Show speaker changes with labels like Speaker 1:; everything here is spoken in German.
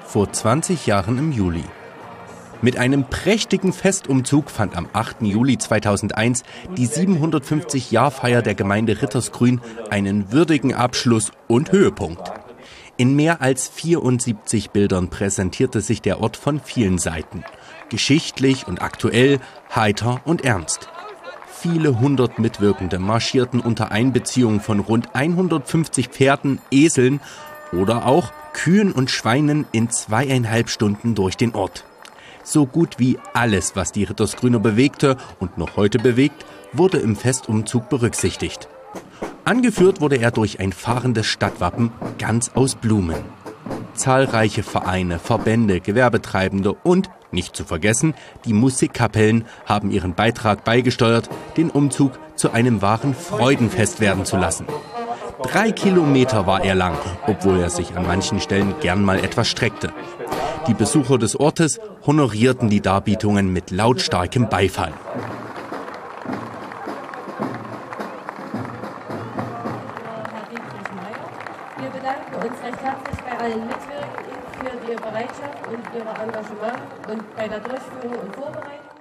Speaker 1: Vor 20 Jahren im Juli. Mit einem prächtigen Festumzug fand am 8. Juli 2001 die 750-Jahr-Feier der Gemeinde Rittersgrün einen würdigen Abschluss und Höhepunkt. In mehr als 74 Bildern präsentierte sich der Ort von vielen Seiten. Geschichtlich und aktuell, heiter und ernst. Viele hundert Mitwirkende marschierten unter Einbeziehung von rund 150 Pferden, Eseln oder auch Kühen und Schweinen in 2,5 Stunden durch den Ort. So gut wie alles, was die Rittersgrüner bewegte und noch heute bewegt, wurde im Festumzug berücksichtigt. Angeführt wurde er durch ein fahrendes Stadtwappen, ganz aus Blumen. Zahlreiche Vereine, Verbände, Gewerbetreibende und, nicht zu vergessen, die Musikkapellen haben ihren Beitrag beigesteuert, den Umzug zu einem wahren Freudenfest werden zu lassen. 3 Kilometer war er lang, obwohl er sich an manchen Stellen gern mal etwas streckte. Die Besucher des Ortes honorierten die Darbietungen mit lautstarkem Beifall.
Speaker 2: Wir bedanken uns recht herzlich bei allen Mitwirkenden für Ihre Bereitschaft und Ihr Engagement und bei der Durchführung und Vorbereitung.